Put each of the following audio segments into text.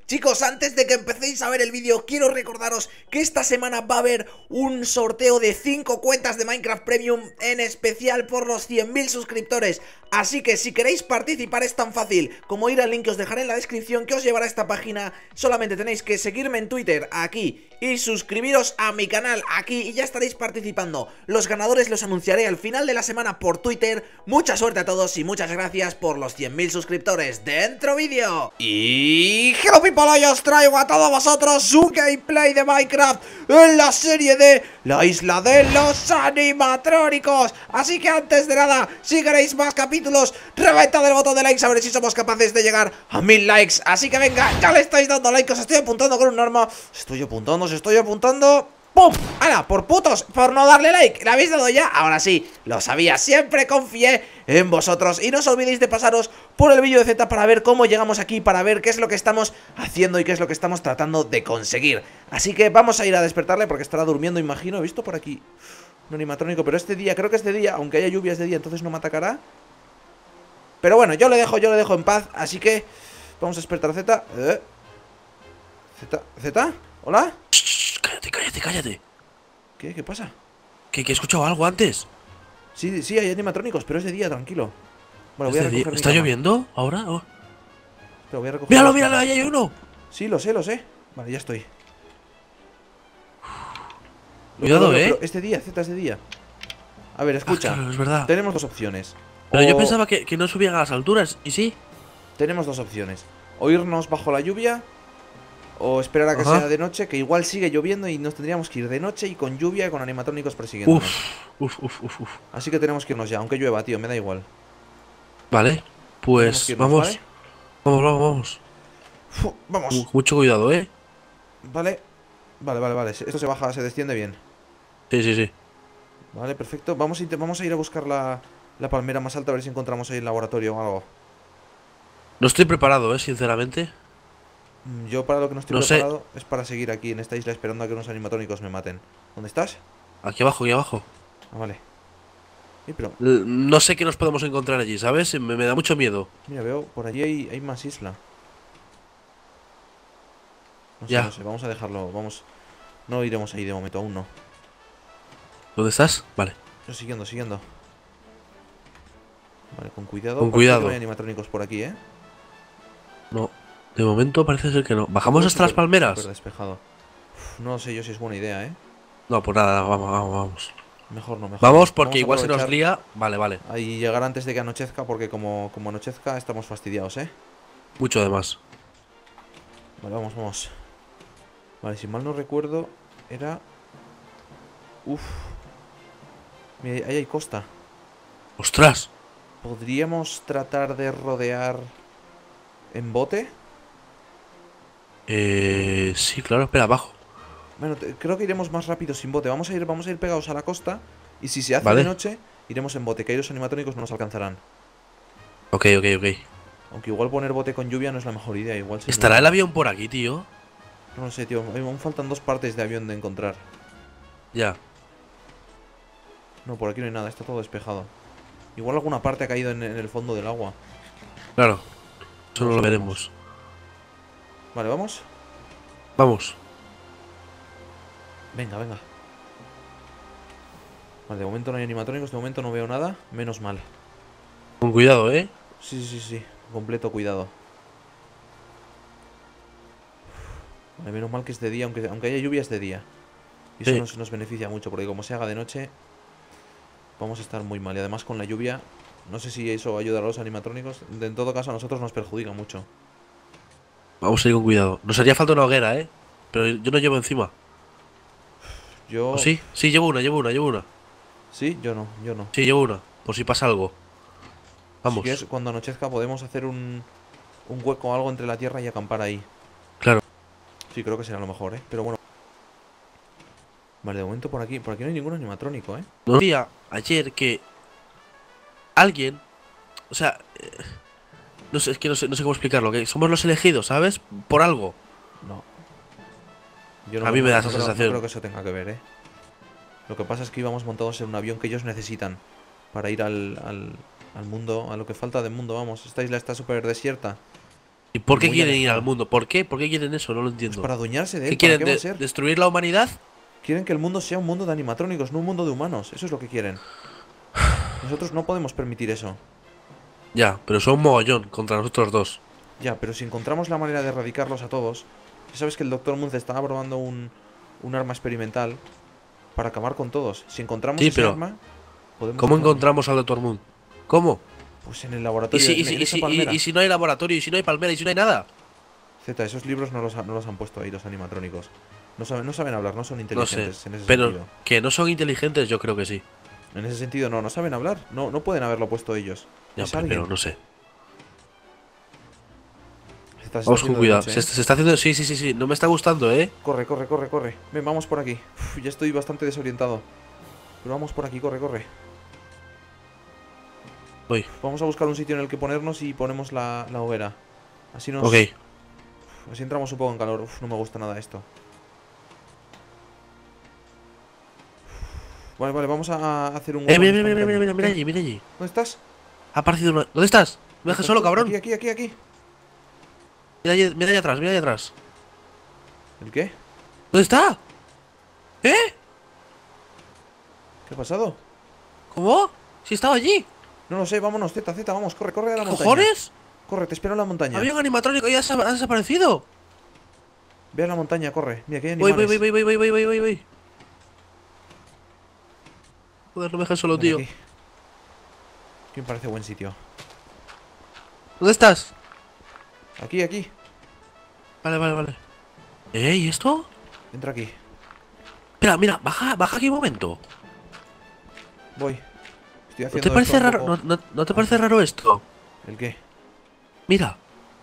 Chicos, antes de que empecéis a ver el vídeo, quiero recordaros que esta semana va a haber un sorteo de 5 cuentas de Minecraft Premium, en especial por los 100.000 suscriptores. Así que si queréis participar es tan fácil como ir al link que os dejaré en la descripción, que os llevará a esta página. Solamente tenéis que seguirme en Twitter, aquí, y suscribiros a mi canal, aquí, y ya estaréis participando. Los ganadores los anunciaré al final de la semana por Twitter. Mucha suerte a todos y muchas gracias por los 100.000 suscriptores. ¡Dentro vídeo! Y hello people, hoy os traigo a todos vosotros un gameplay de Minecraft en la serie de la isla de los animatrónicos. Así que antes de nada, si queréis más capítulos, reventad el botón de likes a ver si somos capaces de llegar a 1000 likes. Así que venga, ya le estáis dando like, os estoy apuntando con un arma. Estoy apuntando. ¡Pum! ¡Hala! Por putos, por no darle like. ¿Le habéis dado ya? Ahora sí, lo sabía, siempre confié en vosotros. Y no os olvidéis de pasaros por el vídeo de Z para ver cómo llegamos aquí, para ver qué es lo que estamos haciendo y qué es lo que estamos tratando de conseguir. Así que vamos a ir a despertarle porque estará durmiendo, imagino. He visto por aquí un animatrónico, pero este día, creo que este día, aunque haya lluvia, es de día, entonces no me atacará. Pero bueno, yo le dejo en paz. Así que vamos a despertar a Z. ¿Z? ¿Hola? Cállate. ¿Qué pasa? Que he escuchado algo antes. Sí, hay animatrónicos, pero es de día, tranquilo. Bueno, voy a recoger mi ¿Está cama. lloviendo ahora? Oh. Pero voy a recoger Míralo, ahí hay uno. Sí, lo sé. Vale, ya estoy. Cuidado, Pero es de día, Z es de día. A ver, escucha. Claro, es verdad. Tenemos dos opciones. Pero yo pensaba que no subían a las alturas. ¿Y sí? Tenemos dos opciones. O irnos bajo la lluvia, o esperar a que sea de noche, que igual sigue lloviendo y nos tendríamos que ir de noche y con lluvia y con animatrónicos persiguiéndonos. Uf. Así que tenemos que irnos ya, aunque llueva, tío, me da igual. Vale, pues vamos. ¿Vale? Vamos. Vamos. Mucho cuidado, Vale. Esto se baja, se desciende bien. Sí. Vale, perfecto. Vamos a ir a buscar la palmera más alta, a ver si encontramos ahí el laboratorio o algo. No estoy preparado, sinceramente. Yo para lo que no estoy No sé. preparado es para seguir aquí en esta isla esperando a que unos animatrónicos me maten. ¿Dónde estás? Aquí abajo. Ah, vale. Pero No sé qué nos podemos encontrar allí, ¿sabes? Me da mucho miedo. mira, veo, por allí hay más isla. No Ya. sé, vamos a dejarlo, vamos. No iremos ahí de momento, aún no. ¿Dónde estás? Vale. Yo siguiendo. Vale, con cuidado. Con Parece cuidado. que no hay animatrónicos por aquí, No. De momento parece ser que no. ¿Bajamos hasta las palmeras? Súper despejado. No sé yo si es buena idea, No, pues nada, vamos. Mejor no. Vamos porque a igual se nos aprovechar lía. Vale. y llegar antes de que anochezca, porque como anochezca estamos fastidiados, Mucho además. Vale, vamos. Vale, si mal no recuerdo, era... Uf. Mira, ahí hay costa. ¡Ostras! ¿Podríamos tratar de rodear en bote? Sí, claro, espera, abajo. Bueno, creo que iremos más rápido sin bote. Vamos a ir pegados a la costa. Y si se hace Vale. de noche, iremos en bote, que ahí los animatrónicos no nos alcanzarán. Ok. Aunque igual poner bote con lluvia no es la mejor idea. Igual si ¿Estará el avión por aquí, tío? No lo sé, tío. Aún faltan dos partes de avión de encontrar. Ya. No, por aquí no hay nada, está todo despejado. Igual alguna parte ha caído en el fondo del agua. Claro. Eso no lo sabemos. veremos. Vale, ¿vamos? Vamos. Venga. Vale, de momento no hay animatrónicos, de momento no veo nada. Menos mal. Con cuidado, Sí. Completo cuidado. Vale, menos mal que es de día, aunque haya lluvia es de día. Y eso nos beneficia mucho, porque como se haga de noche, vamos a estar muy mal. Y además con la lluvia, no sé si eso ayuda a los animatrónicos. En todo caso a nosotros nos perjudica mucho. Vamos a ir con cuidado. Nos haría falta una hoguera, pero yo no llevo encima. Yo... ¿O sí? Sí, llevo una. Sí, yo no. Sí, llevo una. Por si pasa algo. Vamos. Si quieres, cuando anochezca podemos hacer un hueco o algo entre la tierra y acampar ahí. Claro. Sí, creo que será lo mejor, pero bueno. Vale, de momento por aquí no hay ningún animatrónico, No decía ayer que alguien, o sea, no sé, es que no sé cómo explicarlo, que somos los elegidos, ¿sabes? Por algo. No. Yo A mí me da esa no sensación. creo que eso tenga que ver, Lo que pasa es que íbamos montados en un avión que ellos necesitan para ir al mundo, a lo que falta de mundo, vamos. Esta isla está súper desierta. ¿Y por Y qué muy quieren ir al alejado. mundo? ¿Por qué? ¿Por qué quieren eso? No lo Pues entiendo. para adueñarse de ¿Qué él, ¿para quieren? qué va a ser? ¿Destruir la humanidad? Quieren que el mundo sea un mundo de animatrónicos, no un mundo de humanos. Eso es lo que quieren. Nosotros no podemos permitir eso. Ya, pero son un mogollón contra nosotros dos. Ya, pero si encontramos la manera de erradicarlos a todos... Ya sabes que el Dr. Muntz está probando un arma experimental para acabar con todos. Si encontramos Sí, ese pero arma, podemos ¿cómo hacerlo. encontramos al Doctor Moon? ¿Cómo? Pues en el ¿Y laboratorio, si, y si, en y esa si, y- palmera. y si no hay laboratorio? ¿Y si no hay palmera? ¿Y si no hay nada? Z, esos libros no los han puesto ahí los animatrónicos. No saben hablar, no son No sé. inteligentes en ese Pero sentido. que no son inteligentes, yo creo que sí. En ese sentido no saben hablar. No pueden haberlo puesto ellos. Ya, Es pero alguien. no sé. Se está Vamos con haciendo de cuidado. noche, Se está haciendo. Sí, sí, sí, sí. No me está gustando, ¿eh? Corre, corre, corre, corre. Ven, vamos por aquí. Uf, ya estoy bastante desorientado. Pero vamos por aquí, corre, corre. Voy. Vamos a buscar un sitio en el que ponernos y ponemos la hoguera. Así nos... Ok. Así entramos un poco en calor. Uf, no me gusta nada esto. Vale, vale, vamos a hacer un hueco en Mira, esta mira, mira, mira, montaña. mira, mira ¿Qué? allí, mira allí. ¿Dónde estás? Ha aparecido una. ¿Dónde estás? ¿Me dejas solo, cabrón? Aquí. Mira allá atrás, mira allá atrás. ¿El qué? ¿Dónde está? ¿Eh? ¿Qué ha pasado? ¿Cómo? Si estaba allí. No lo sé, vámonos, Z, vamos, corre, corre a la ¿Qué montaña. cojones? Corre, te espero en la montaña. Había un animatrónico y ha desaparecido. Ve a la montaña, corre. Mira, que hay Voy, animales. voy. Joder, no me dejes solo, Vale, tío. aquí. Aquí me parece buen sitio. ¿Dónde estás? Aquí. Vale. ¿Y esto? Entra aquí. Espera, mira, baja aquí un momento. Voy. Estoy ¿No haciendo te parece esto un raro? poco- ¿No te parece raro esto? ¿El qué? Mira.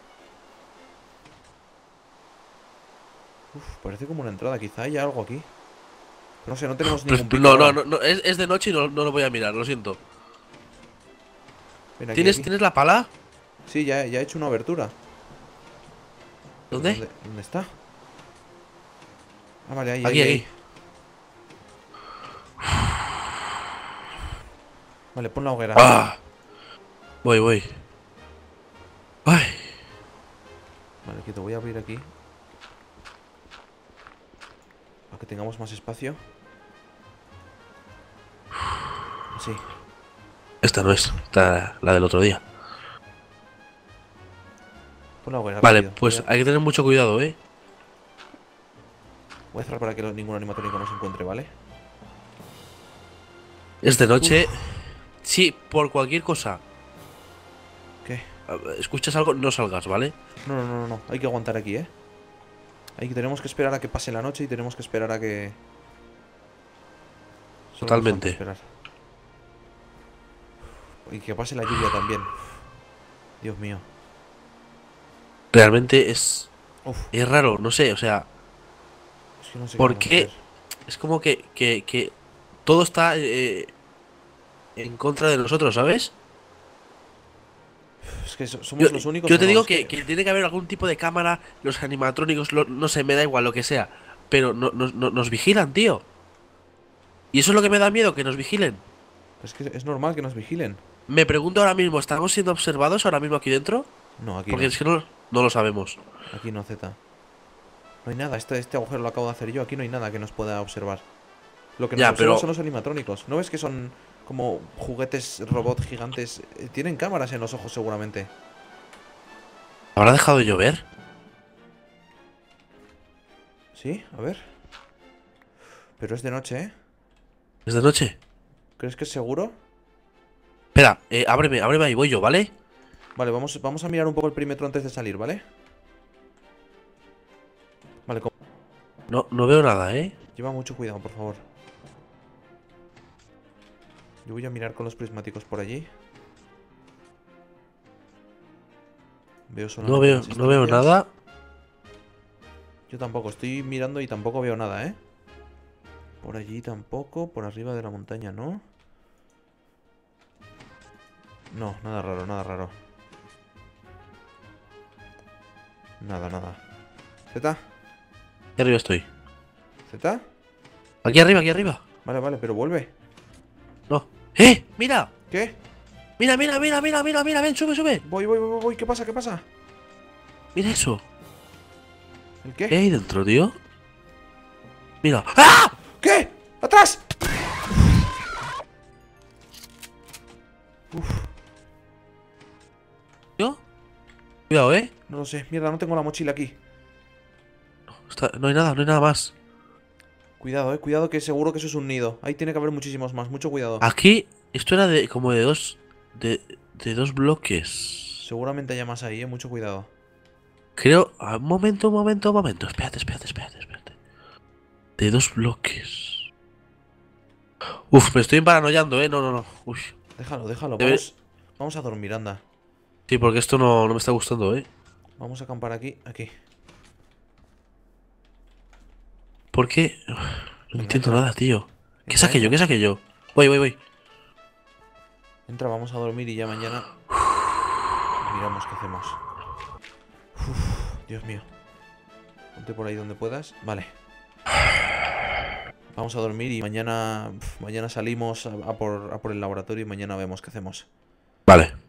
Uf, parece como una entrada. Quizá haya algo aquí. No sé, no tenemos Pues, ningún pico no, ahora. es de noche y no lo voy a mirar, lo siento. Ven aquí, ¿Tienes, aquí. ¿tienes la pala? Sí, ya he hecho una abertura. Pero ¿Dónde? ¿Dónde está? Ah, vale, ahí, Aquí, ahí, aquí. ahí. Vale, pon la hoguera. ¡Ah! Voy. Ay. Vale, que te voy a abrir aquí. Para que tengamos más espacio. Así. Esta no es, esta la del otro día. Pon la hoguera Vale, rápido. pues hay que tener mucho cuidado, ¿eh? Voy a cerrar para que ningún animatrónico nos encuentre, ¿vale? Es de noche. Sí, por cualquier cosa. ¿Qué? Escuchas algo, no salgas, ¿vale? No. Hay que aguantar aquí, ¿eh? Tenemos que esperar a que pase la noche y tenemos que esperar a que... Solo nos Totalmente. falta esperar. Y que pase la lluvia también. Dios mío. Realmente es Uf, raro, no sé, o sea, es que no sé qué ¿por vamos a qué? hacer. Es como que todo está en contra de nosotros, ¿sabes? Es que somos los únicos. Yo te ¿o no? digo Es que tiene que haber algún tipo de cámara, los animatrónicos, no sé, me da igual lo que sea, pero nos vigilan, tío. Y eso es lo que me da miedo, que nos vigilen. Es que es normal que nos vigilen. Me pregunto ahora mismo, ¿estamos siendo observados ahora mismo aquí dentro? No, aquí Porque no. es que no lo sabemos. Aquí no, Z. No hay nada. Este agujero lo acabo de hacer yo. Aquí no hay nada que nos pueda observar. Lo que nos Ya, observan pero- son los animatrónicos. ¿No ves que son como juguetes robot gigantes? Tienen cámaras en los ojos seguramente. ¿Habrá dejado de llover? ¿Sí? A ver. Pero es de noche, ¿eh? ¿Es de noche? ¿Crees que es seguro? Espera, ábreme ahí, voy yo, ¿vale? Vale, vamos a mirar un poco el perímetro antes de salir, ¿vale? Vale, No veo nada, ¿eh? lleva mucho cuidado, por favor. Yo voy a mirar con los prismáticos por allí. Veo solamente las No veo estrellas. nada. Yo tampoco, estoy mirando y tampoco veo nada, ¿eh? Por allí tampoco, por arriba de la montaña, ¿no? No, nada raro, nada raro. Nada. ¿Z? Aquí arriba estoy. ¿Z? Aquí arriba. Vale, pero vuelve. No. ¡Eh! ¡Mira! ¿Qué? Mira, ven, sube. Voy, ¿qué pasa? Mira eso. ¿El ¿Qué qué? hay dentro, tío? Mira. ¡Ah! ¿Qué? ¡Atrás! ¿Tío? Cuidado, ¿eh? No lo sé. Mierda, no tengo la mochila aquí. No hay nada, no hay nada más. Cuidado, cuidado, que seguro que eso es un nido. Ahí tiene que haber muchísimos más. Mucho cuidado. Aquí, esto era de como de dos. De dos bloques. Seguramente haya más ahí, Mucho cuidado. Creo. Un momento, un momento, un momento. Espérate. De dos bloques. Uf, me estoy paranoiando, No. Uy. Déjalo. Debe- Vamos a dormir, anda. Sí, porque esto no me está gustando, Vamos a acampar aquí. ¿Por qué? No Venga, entiendo entra. nada, tío. ¿Qué Entra, saqué yo? entra. ¿Qué saqué yo? Voy. Entra, vamos a dormir y ya mañana miramos qué hacemos. Dios mío. Ponte por ahí donde puedas. Vale. Vamos a dormir y mañana salimos a por el laboratorio y mañana vemos qué hacemos. Vale.